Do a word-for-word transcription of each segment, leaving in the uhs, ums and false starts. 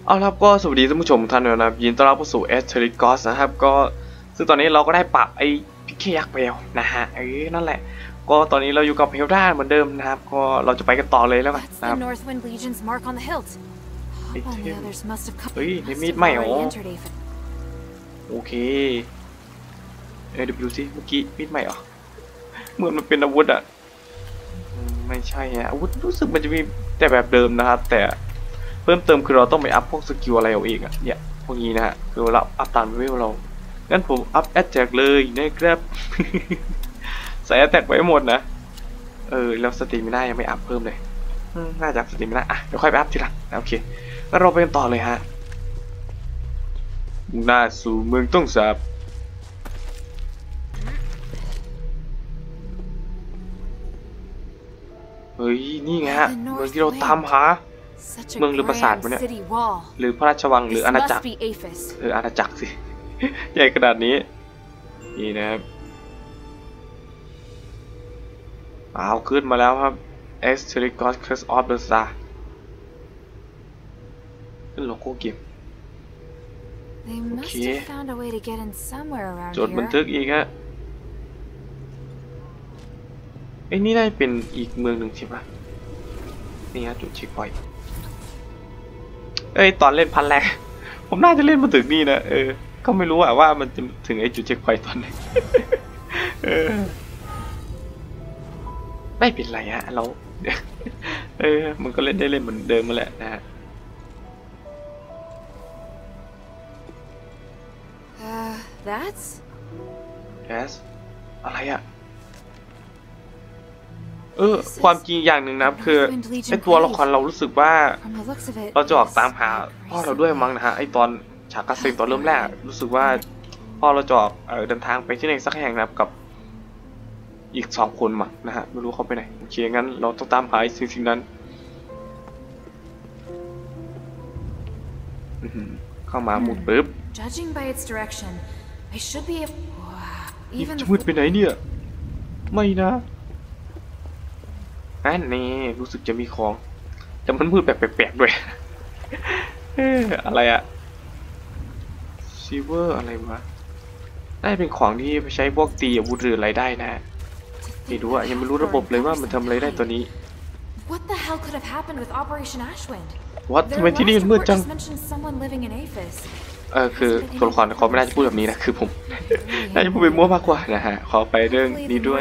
เอาละครับก็สวัสดีท่านผู้ชมท่านด้วยนะครับยินดีต้อนรับเข้าสู่ Asterigos นะครับก็ซึ่งตอนนี้เราก็ได้ปรับไอ้พิกเกยักษ์ไปแล้วนะฮะเออนั่นแหละก็ตอนนี้เราอยู่กับเฮลดาเหมือนเดิมนะครับก็เราจะไปกันต่อเลยแล้วกันนะครับเฮ้ยในมีดใหม่เหรอโอเคเออเดี๋ยวดูสิเมื่อกี้มีดใหม่เหรอเหมือนมันเป็นอาวุธอ่ะไม่ใช่ฮะอาวุธรู้สึกมันจะมีแต่แบบเดิมนะครับแต่เพิ่มเติมคือเราต้องไปอัพพวกสกิลอะไรเอาเองอะเนี่ยพวกนี้นะฮะคือเราอัพตามเลเวลเรางั้นผมอัพแอตแทกเลยนะครับใส่แอตแทกไว้หมดนะเออแล้วสติมิน่ายังไม่อัพเพิ่มเลยน่าจะสติมิน่าอ่ะเดี๋ยวค่อยไปอัพทีหลังโอเคแล้วเราไปกันต่อเลยฮะหน้าสู่เมืองต้องสาบเฮ้ยนี่ไงฮะเมืองที่เราตามหาเมืองหรือปราสาทวะเนี่ยหรือพระราชวังหรืออาณาจักรเอออาณาจักรสิใหญ่ขนาดนี้นี่นะครับอ้าวขึ้นมาแล้วครับ Asterigos Curse of the Star ขึ้นโลโก้เกมโอเคจดบันทึกอีกฮะไอ้นี่ได้เป็นอีกเมืองหนึ่งใช่ปะนี่ฮะจุดเช็คพอยต์เอ้ยตอนเล่นพันแรกผมน่าจะเล่นมาถึงนี่นะเออก็ไม่รู้อะว่ามันจะถึงไอ้จุดเช็คพอยต์ตอนไหนเออไม่เป็นไรฮะเราเออมันก็เล่นได้เล่นเหมือนเดิมมาแหละนะฮะ That's That's อะไรอะเออความจริงอย่างหนึ่งนะคือไอตัวละครเรารู้สึกว่าเราจะออกตามหาพ่อเราด้วยมั้งนะฮะไอตอนฉากคัสซีนตอนเริ่มแรกรู้สึกว่าพ่อเราจะออกเออเดินทางไปที่ไหนสักแห่งนะครับกับอีกสองคนมั้งนะฮะไม่รู้เขาไปไหนโอเคงั้นเราต้องตามหาสิ่งสิ่งนั้นเข้ามาหมุนปึ๊บมืดไปไหนเนี่ยไม่นะนั่นนี่รู้สึกจะมีของแต่มันมืดแบบแปลกๆด้วยเอออะไรอะซิเวอร์อะไรวะได้เป็นของที่ใช้พวกตีอาวุธหรืออะไรได้นะไม่รู้อะยังไม่รู้ระบบเลยว่ามันทำอะไรได้ตัวนี้วัดทำไมที่นี่มืดจังเออคือตัวละครเขาไม่น่าจะพูดแบบนี้นะคือผมน่าจะพูดเป็นมั่วมากกว่านะฮะขอไปเรื่องนี้ด้วย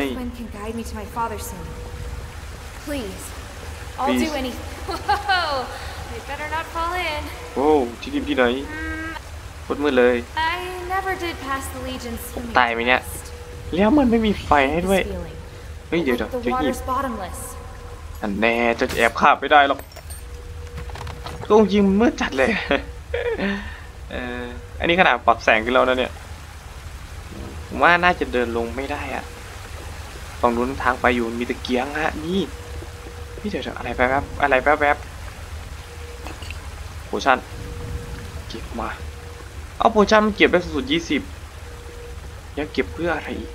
Please, I'll do anything. Whoa, I better not fall in. โอ้ที่นี่ที่ไหนมืดมืดเลย I never did pass the Legion's ตายไหมเนี่ยแล้วมันไม่มีไฟให้ด้วยเฮ้ยเดี๋ยวเดี๋ยวจะหยิบอันแน่จะแอบข้าไม่ได้หรอกก็ยิงมืดจัดเลยเอออันนี้ขนาดปรับแสงขึ้นแล้วนะเนี่ยผมว่าน่าจะเดินลงไม่ได้อะฝั่งนู้นทางไปอยู่มีตะเกียงฮะนี่พี่เดี๋ยวอะไรแป๊บๆอะไรแป๊บๆโพชั่นเก็บมาเอาโพชั่นมันเก็บได้สุดยี่สิบยังเก็บเพื่ออะไรอีก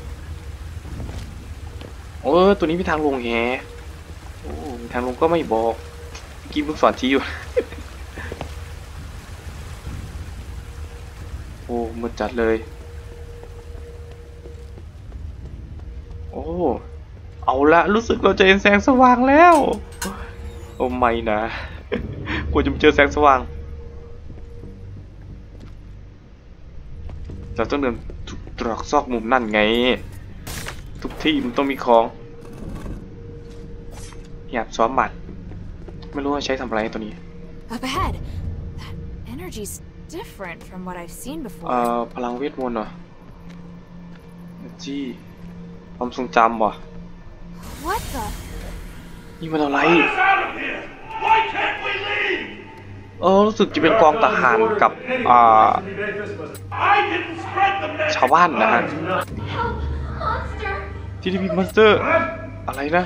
โอ้ตัวนี้มีทางลงแฮโอ้มีทางลงก็ไม่บอกกินลูกศรชี้อยู่โอ้มืดจัดเลยโอ้เอาละรู้สึกเราจะเห็นแสงสว่างแล้วโอ้ไม่นะกลัวจะเจอแสงสว่างเราต้องเดินทุกตรอกซอกมุมนั่นไงทุกที่มันต้องมีของหยาบซ้อมบัตรไม่รู้ว่าใช้ทำอะไรตัวนี้เอ่อพลังเวทมนต์เหรอจี้ความทรงจำเหรอนี่มันอะไรเออรู้สึกจะเป็นกองทหารกับอ่าชาวบ้านนะฮะทีดีพีมอนสเตอร์อะไรนะ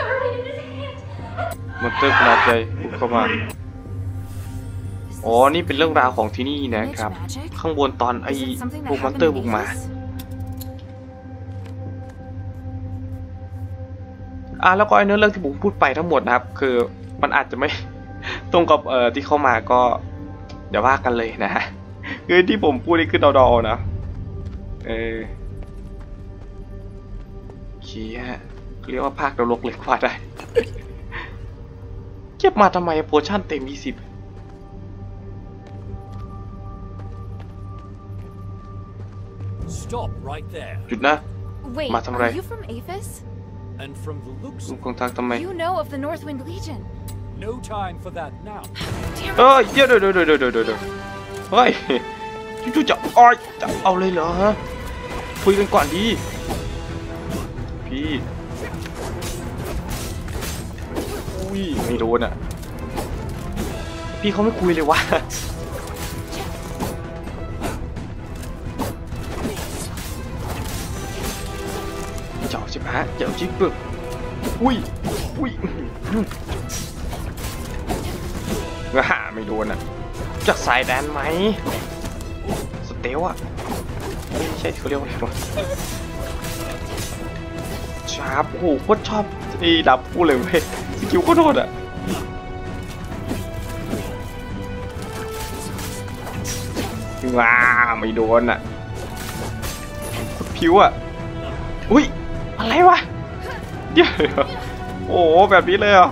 มอนสเตอร์ขนาดใหญ่บุกเข้ามาอ๋อนี่เป็นเรื่องราวของที่นี่นะครับข้างบนตอนไอ้พวกมอนสเตอร์บุกมาอ่ะแล้วก็ไอ้เนื้อเรื่องที่ผมพูดไปทั้งหมดนะครับคือมันอาจจะไม่ตรงกับเอ่อที่เข้ามาก็อย่าว่ากันเลยนะฮะคือที่ผมพูดนี่คือดอๆนะเออขี้ฮะเรียกว่าภาคนรกเลยกว่าได้เก็บมาทำไมโพชั่นเต็มยี่สิบ Stop right there. หยุดนะ Wait, Maทำอะไร are you from Aphis? And from the looks ลุง of คงทักทำไม You know of the Northwind Legion. no time for that now. Damn เอ้ it. ยเดี๋ยวเดี๋ยวเดี๋ยวเดี๋ยวเดี๋ยวเดี๋ยวเฮ้ยจู่ๆจะอ้อยจะเอาเลยเหรอฮะคุยกันก่อนดีพี่อุ้ยไม่โดนอ่ะพี่เขาไม่คุยเลยวะเจ้าชิบะเจ้าจิ๊บปึ๊บอุ้ยอุ้ยฮ่าไม่โดนอ่ะจะสายแดนไหมสเตลอ่ะไม่ใช่เขาเรียกว่าอะไรวะชาร์ปโอ้โหโคตรชอบไอ้ดับกูเลยเว้ยสกิลโคตรโหดอ่ะว้าไม่โดนอ่ะโคตรผิวอ่ะอุ้ยอะไรวะเดี๋ยวโอ้โหแบบนี้เลยอ่ะ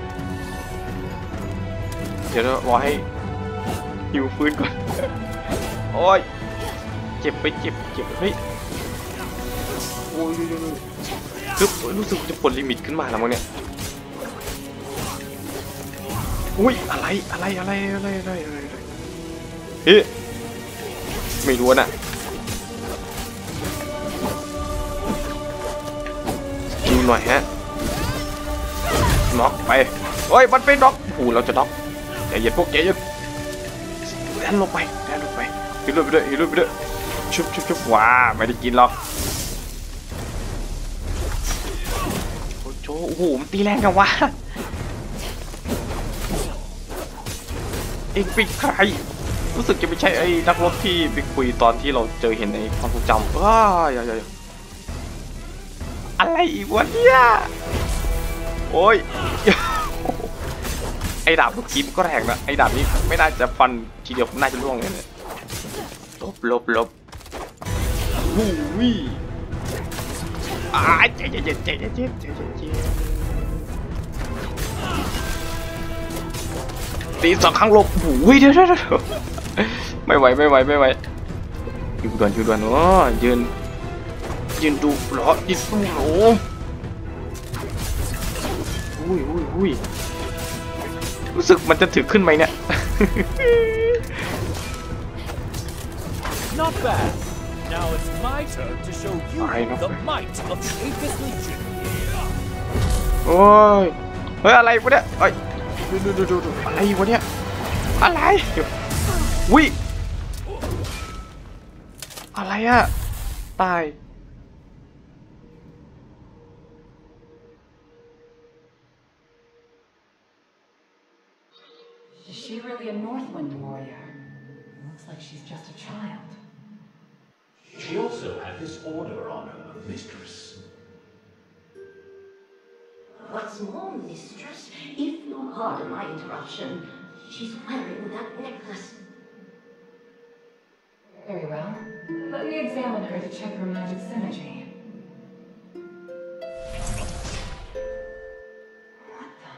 เดี๋ยวรอให้หิวฟื้นก่อนโอ้ยเจ็บไปเจ็บเจ็บเฮ้ยโอ้ยคือรู้สึกจะปลดลิมิตขึ้นมาแล้วมั้งเนี่ยอุ้ยอะไรอะไรอะไรอะไรอะไรอะไรเฮ้ยไม่รู้น่ะดูหน่อยฮะน็อกไปโอ้ยมันเป็นน็อกโอ้เราจะน็อกอย่าเหยียดพวกแกอย่าแดนลงไปแดนลงไปฮิลล์ไปด้วยฮิลล์ไปด้วยชุบชุบชุบว้าไม่ได้กินหรอกโอ้โหโอ้โหมันตีแรงกันวะเอ็งเป็นใครรู้สึกจะไม่ใช่ไอ้นักรบที่ไปคุยตอนที่เราเจอเห็นในความทรงจำว้าอย่าอย่าอะไรอีกวะเนี่ยโอ้ยไอ้ดาบลูกกิ๊บก็แรงนะไอ้ดาบนี้ไม่น่าจะฟันทีเดียวน่าจะล่วงเลยเนี่ยลบลบลบวู้วี่อ้าเจ๊เจ๊เจ๊เจ๊เจ๊เจ๊เจ๊เจ๊ตีสองครั้งลบวู้ยเดี๋ยวเดี๋ยวไม่ไหวไม่ไหวไม่ไหวยืนด่วนยืนด่วนอ๋อยืนยืนดูหรอยืนดูหรออุ้ยอุ้ยอุ้ยรู้สึกมันจะถึกขึ้นไหมเนี่ย Not bad. Now it's my turn to show you the might of the Aphis Legion. โอ้ยเฮ้ยอะไรวะเนี่ยเฮ้ยดูดูดูดูอะไรวะเนี่ยอะไรวิอะไรอะตาย Is she really a Northwind warrior? Looks like she's just a child. She also had this order on her, mistress. What's more, mistress, if you'll pardon my interruption, she's wearing that necklace. Very well. Let me examine her to check her magic synergy. What the?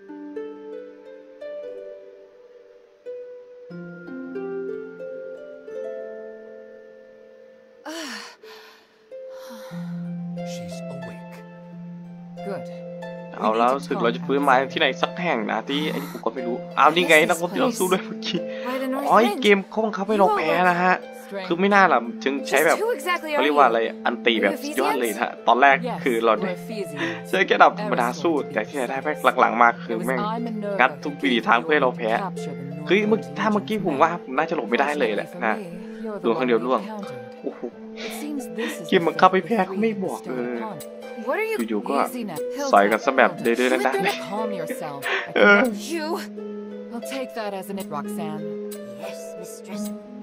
She's awake. Good. เอาแล้วรู้สึกเราจะฟื้นมาที่ไหนสักแห่งนะที่ไอ้กูก็ไม่รู้อ้าวนี่ไงนักรบที่เราสู้ด้วยเมื่อกี้อ๋อเกมเขาบังคับให้เราแพ้นะฮะคือไม่น่าหรอกจึงใช้แบบเขาเรียกว่าอะไรอันตีแบบยอดเลยนะตอนแรกคือเราใช้แค่ดับธรรมดาสู้แต่ที่ไหนได้แม่หลังๆมาคือแม่งงัดทุกวิธีทางเพื่อให้เราแพ้คือเมื่อถ้าเมื่อกี้ผมว่าผมน่าจะหลบไม่ได้เลยแหละนะดวงครั้งเดียวล่วงโอ้โหเกมบังคับให้แพ้เขาไม่บอกเอออยู่ๆก็ใส่กันซะแบบเดือดๆดังๆเลย Calm yourself. เออ You. I'll take that as an it, Roxanne. Yes, mistress.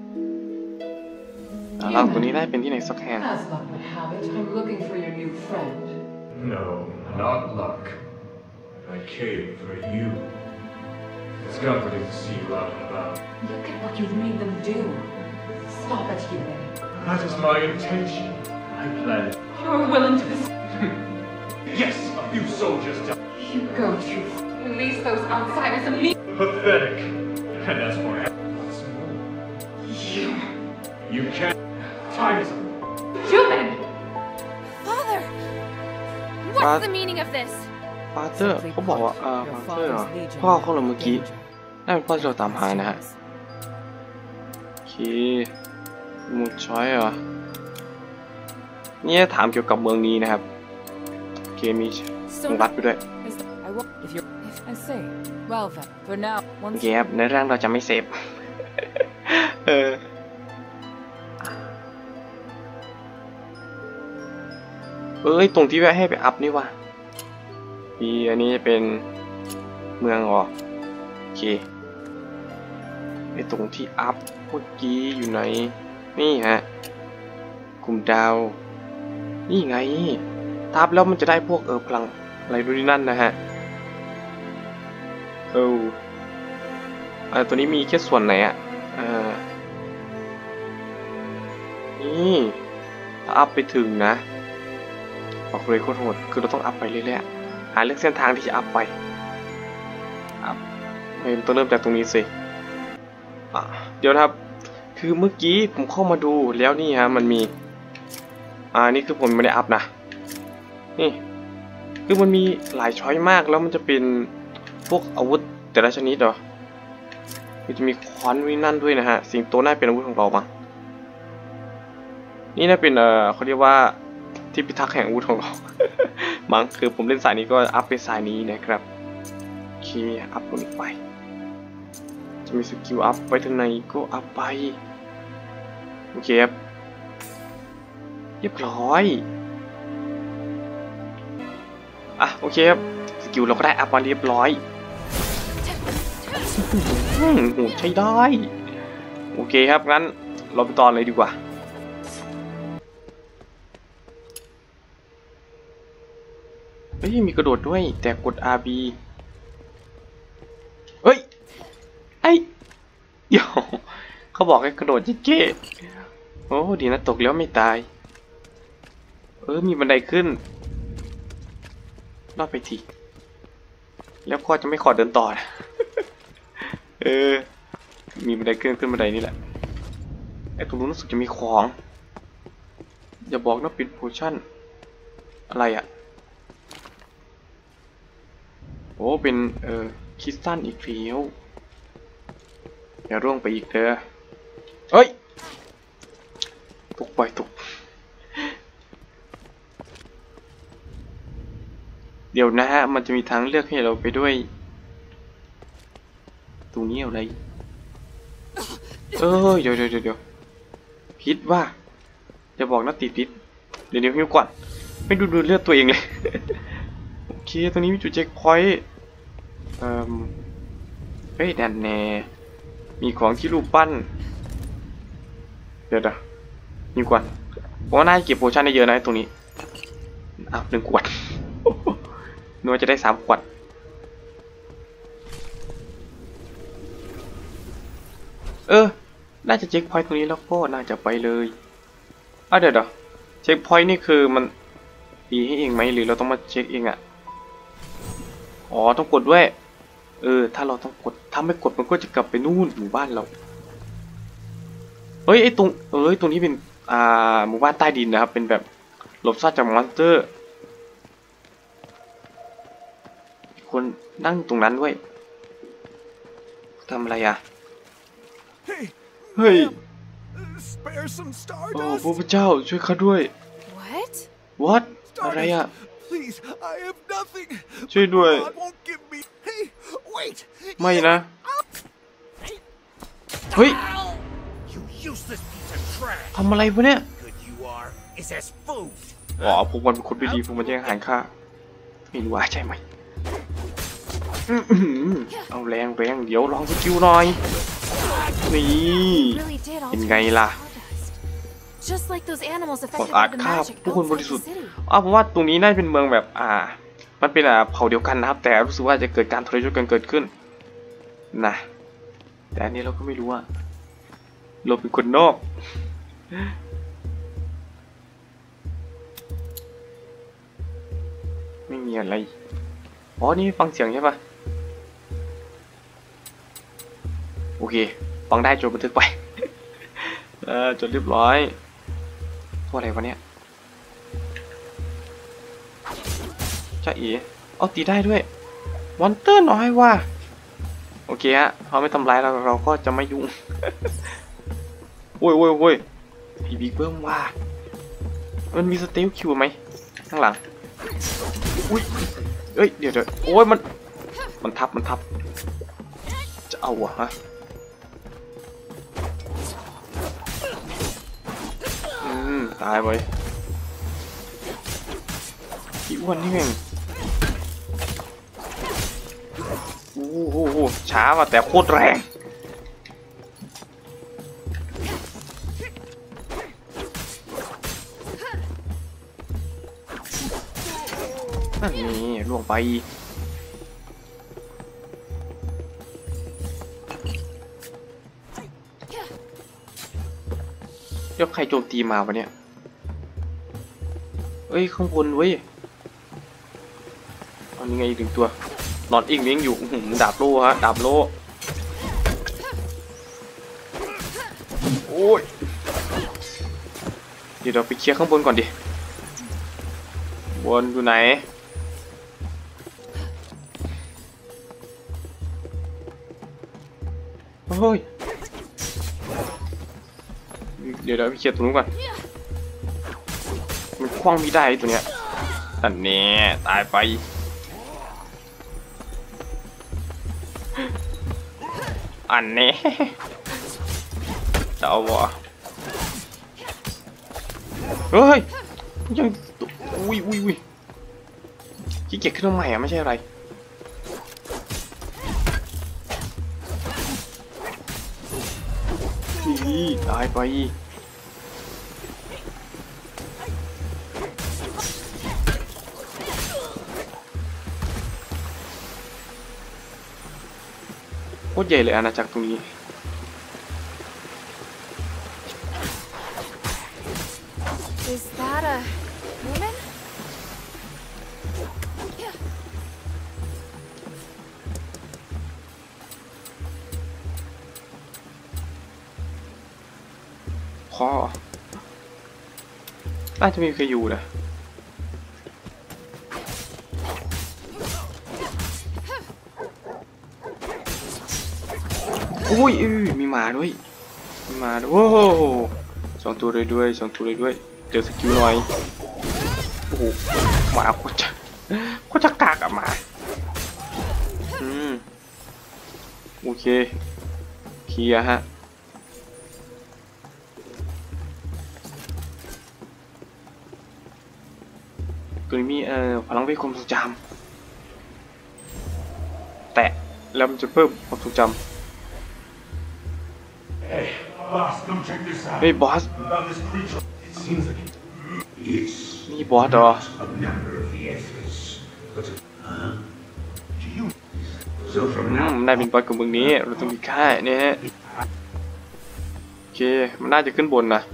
เราตัวนี้ได้เป็นที่ไหนสักแห่ง As luck would have it, I'm looking for your new friend. No, not luck. I came for you. It's comforting to see you out and about. Look at you've made them do. Stop it, Yume. That is my intention. I plan. You're willing to... Yes, a few soldiers died. You go to release those outsiders immediately. Pathetic. And as for what's more, You... you can't. Time is up. Human! Father! What's the meaning of this? ฟาเธอร์เขาบอกว่าเออฟาเธอร์เหรอพ่อของเราเมื่อกี้นั่นเป็นพ่อที่เราตามหานะฮะโอเคมูช้อยเหรอนี่ถามเกี่ยวกับเมืองนี้นะครับโอเคมีตรงรัดไปด้วย I will if you're if I say well then for now โอ once เคครับในเรื่องเราจะไม่เสพ เออเอ้ยตรงที่แวะให้ไปอัพนี่ว่ะปีอันนี้จะเป็นเมืองอ๋อโอเคไอตรงที่อัพเมื่อกี้อยู่ไหนนี่ฮะกลุ่มดาวนี่ไงทับแล้วมันจะได้พวกเออพลังอะไรดูนี่นั่นนะฮะเอออ่าตัวนี้มีแค่ส่วนไหนอ่ะอ่านี่ถ้าอัพไปถึงนะบอกเลยโคตรโหดคือเราต้องอัพไปเรื่อยๆหาเลือกเส้นทางที่จะอัพไปอัพต้องเริ่มจากตรงนี้สิอ่ะเดี๋ยวนะครับคือเมื่อกี้ผมเข้ามาดูแล้วนี่ฮะมันมีอ่านี่คือผมไม่ได้อัพนะนี่คือมันมีหลายช้อยมากแล้วมันจะเป็นพวกอาวุธแต่ละชนิดเหรอมันจะมีค้อนวินั่นด้วยนะฮะสิงโตน่าเป็นอาวุธของเรามั้งนี่น่าเป็นเออเขาเรียกว่าที่พิทักษ์แห่งอาวุธของเรา มั้งคือผมเล่นสายนี้ก็อัพเป็นสายนี้นะครับโอเคอัพลงไปจะมีสกิลอัพไปทางไหนก็อัพไปโอเคครับเรียบร้อยอ่ะโอเคครับสกิลเราก็ได้อัพมาเรียบร้อยอืมโหใช้ได้โอเคครับงั้นเราไปตอนเลยดีกว่าเฮ้ยมีกระโดดด้วยแต่กด อาร์ บี เฮ้ยไอ้เดี๋ยวเขาบอกให้กระโดดจิ๊กเก้โอ้ดีนะตกแล้วไม่ตายเออมีบันไดขึ้นรอดไปทีแล้วพ่อจะไม่ขอเดินต่อนะ เออมีบันไดขึ้นขึ้นบันไดนี่แหละไอ้ตรงนู้นรู้สึกจะมีของอย่าบอกนะปิดโพชั่นอะไรอะโอ้เป็นเอ่อคริสตัลอีกแล้วอย่าร่วงไปอีกเด้อเฮ้ยตกไปตกเดี๋ยวนะฮะมันจะมีทางเลือกให้เราไปด้วยตรงนี้อะไรเออเดี๋ยวเดี๋ยวเดี๋ยวพิษว่าจะบอกนะติดพิษเดี๋ยวเดี๋ยวหิวก่อนไม่ดูดูเลือดตัวเองเลย โอเคตรงนี้มีจุดเช็คพอยต์เอ่อเฮ้ยแดนแน่มีของที่รูปปั้นเดี๋ยวเดี๋ยวหิวก่อนเพราะว่าน่าจะเก็บโพชั่นได้เยอะนะตรงนี้อ้าวหนึ่งขวด นึกว่าจะได้สามขวดเออน่าจะเช็คพอยต์ตรงนี้แล้วก็น่าจะไปเลยอ่ะเดี๋ยวเดี๋ยวเช็คพอยต์นี่คือมันดีให้เองไหมหรือเราต้องมาเช็คเองอ่ะอ๋อต้องกดด้วยเออถ้าเราต้องกดถ้าไม่กดมันก็จะกลับไปนู่นหมู่บ้านเราเฮ้ยไอตรงเอ้ยตรงนี้เป็นอ่าหมู่บ้านใต้ดินนะครับเป็นแบบหลบซ่อนจากมอนสเตอร์คนนั่งตรงนั้นด้วยทำอะไรอ่ะเฮ้ยโอ้พระเจ้าช่วยข้าด้วย What? What อะไรอ่ะ Please, I have nothing. ช่วยด้วย God won't give me. Hey, wait. ไม่นะเฮ้ย You useless piece of trash. ทำอะไรวะเนี่ย Good you are is as food. อ๋อพวกมันเป็นคนไม่ดีพวกมันแย่งอาหารข้าไม่รู้ว่าใช่ไหมอื้อหือเอาแรงแรงเดี๋ยวลองสกิลหน่อยนี่ Really did all เป็นไงล่ะ Just like those animals พวก affected อาจ by the ฆ่า magic ผู้คนบ outside ริสุท the ธิ์ city. อ้าวผมว่าตรงนี้น่าจะเป็นเมืองแบบอ่ามันเป็นอ่าเผ่าเดียวกันนะครับแต่รู้สึกว่าจะเกิดการทรยศกันเกิดขึ้นนะแต่อันนี้เราก็ไม่รู้ว่าเราเป็นคนนอกไม่มีอะไรอ๋อนี่ฟังเสียงใช่ปะโอเคฟังได้จดบันทึกไป เออจดเรียบร้อยตัวอะไรวะเนี่ยจ้าอีเอาตีได้ด้วยมอนเตอร์น้อยว่ะโอเคฮะเขาไม่ทำร้ายเราเราก็จะไม่ยุ่ง โอ้ยโอ้ยโอ้ยพีบิ๊กเบิ้มว่ามันมีสเตลคิวไหมข้างหลังอุ้ยเอ้ยเดี๋ยวเดี๋ยวโอ้ยมันมันทับมันทับจะเอาอะฮะอืมตายไปอีอ้วนนี่เองโอ้โหช้าว่ะแต่โคตรแรงนั่นนี่ล่วงไปยกใครโจมตีมาวะเนี่ยเอ้ยข้างบนเว้ยอันนี้ไงอีกหนึ่งตัวนอนอิงเลี้ยงอยู่ดาบโล่ฮะดาบโล่โอ้ยเดี๋ยวเราไปเคลียร์ข้างบนก่อนดิบนอยู่ไหนเฮ้ยเดี๋ยวเราไปเคลียร์ตรงนู้นก่อนมันคว้างไม่ได้ตัวเนี้ยอันนี้ตายไปอันนี้จะเอาวะเฮ้ยยังอุ้ยอุ้ยอุ้ยขี้เกียจขึ้นมาใหม่อะไม่ใช่อะไรนี่ตายไปโคตรใหญ่เลยอาณาจักรตรงนี้ Is that a woman? คอน่าจะมีใครอยู่นะอุ้ยมีหมาด้วยมีหมาด้วยโอ้โหสองตัวเลยด้วยสองตัวเลยด้วยเจอสกิลหน่อยโอ้โหหมาโคตรจะโคตรจะกากอะหมาอืมโอเคเคลียร์ฮะตัวนี้มีเอ่อพลังเวทความทรงจำแตะแล้วมันจะเพิ่มความทรงจำ Hey, boss, come check this out. เฮ้ยบอส About this creature. It seems like it. Yes. นี่บอสเหรอ A member of the Ethers. But, huh? Do you? So from อื now มนายเป็นบอสกับมึงนี้เราต้องมีค่าเนี่ยฮะโอเคมันน่าจะขึ้นบนนะ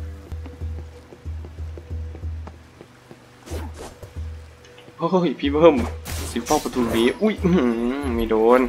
โอ้ยพี่เพิ่มสิเฝ้าประตูนี้อุ้ยไม่โดน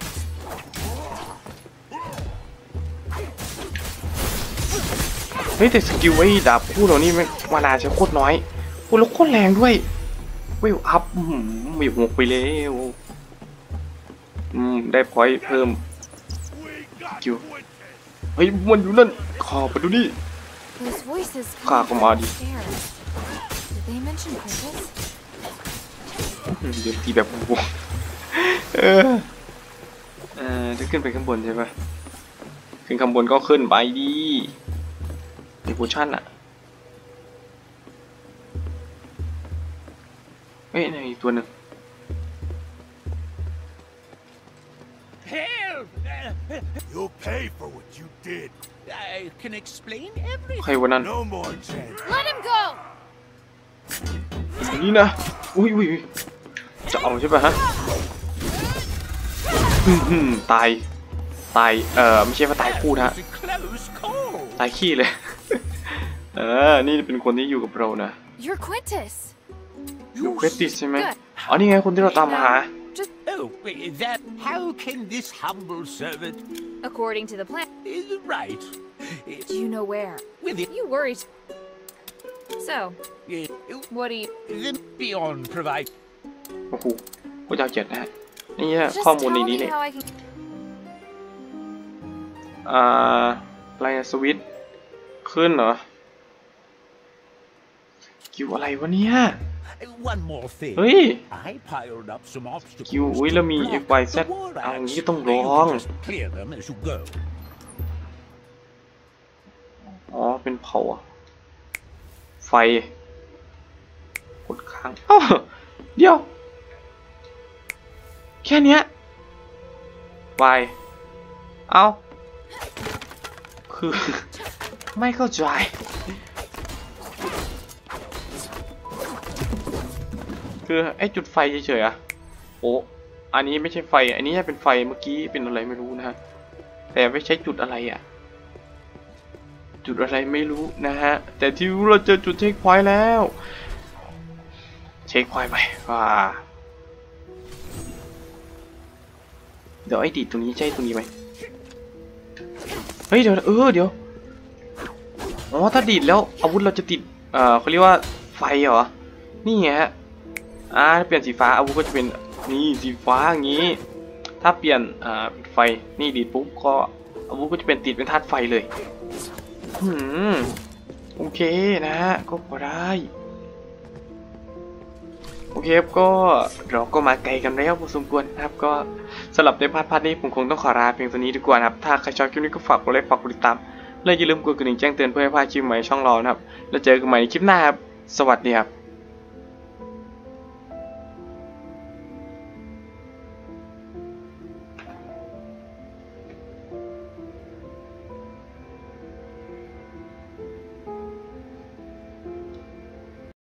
เฮ้ยแต่สกิลไอ้ดาบคู่เรานี่มันวานาจะโคตรน้อยโอ้แล้วโคตรแรงด้วยวิวอัพวิวหกไปแล้วอืมได้พอยต์เพิ่มสกิลเฮ้ยมันอยู่นั่นขอไปดูนี่ Those voices ข้า come ก็ from มาดิ upstairs. Did they mention Princess? เดี๋ยวตีแบบบวกเออเออจะขึ้นไปข้างบนใช่ปะขึ้นข้างบนก็ขึ้นไปดีมีโพชั่นอะเฮ้ยนี่อีกตัวหนึ่ง Help! You'll pay for what you did. I can explain ใคร everything. วันนั้น No more chance. Let him go! อย่างนี้นะอุ้ยอุ้ยจะเอาใช่ปะฮะอืมตายตายเออไม่ใช่ว่าตายคู่นะ ตายขี้เลย เออนี่เป็นคนที่อยู่กับเรานะ You're Quintus. อยู่เควสติสใช่ไหมอ๋อนี่ไงคนที่เราตามหา Just Oh, that. How can this humble servant according to the plan. is right? Do you know where? With it, You worried. So, what do you... the beyond provide. โอ้โหพระเจ้าเจ็ดนะฮะนี่ Just ข้อมูล tell ใน me นี้เนี่ย how I can... อ่าอะไรอะสวิตช์ขึ้นเหรอกิวอะไรวะเนี่ย One more thing. เฮ้ย I piled up some obstacles. กิวอุ้ยแล้วมี to X block Y Z the war เอา axe. งี้ต้องล You อง can just clear them as you go. อ๋อเป็นเผาอะไฟกดค้างอ้าวเดี๋ยวแค่เนี้ยไฟเอาคือ ไม่เข้าใจคือไอ้จุดไฟเฉยๆอะโอ้อันนี้ไม่ใช่ไฟอันนี้เป็นไฟเมื่อกี้เป็นอะไรไม่รู้นะฮะแต่ไม่ใช่จุดอะไรอะจุดอะไรไม่รู้นะฮะแต่ที่เราเจอจุดเช็คพอยต์แล้วเช็คพอยต์ไปว่าเดี๋ยวไอ้ดีดตรงนี้ใช่ตรงนี้ไหมเฮ้ยเดี๋ยวเออเดี๋ยวอ๋อถ้าดีดแล้วอาวุธเราจะติดเอ่อเขาเรียกว่าไฟเหรอนี่ไงฮะอ่าถ้าเปลี่ยนสีฟ้าอาวุธก็จะเป็นนี่สีฟ้าอย่างนี้ถ้าเปลี่ยนอ่าไฟนี่ดีดปุ๊บก็อาวุธก็จะเป็นติดเป็นธาตุไฟเลยอืมโอเคนะฮะก็พอได้โอเคครับก็เราก็มาไกลกันแล้วพอสมควรนะครับก็สำหรับในพาร์ทพาร์ทนี้ผมคงต้องขอลาเพียงเท่านี้ดีกว่านะครับถ้าใครชอบคลิปนี้ก็ฝากกดไลค์ฝากกดติดตามและอย่าลืมกดกระดิ่งแจ้งเตือนเพื่อให้พลาดคลิปใหม่ช่องเรานะครับแล้วเจอกันใหม่ในคลิปหน้าครับสวัสดีครับ